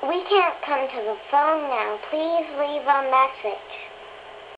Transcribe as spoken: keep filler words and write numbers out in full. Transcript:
We can't come to the phone now. Please leave a message.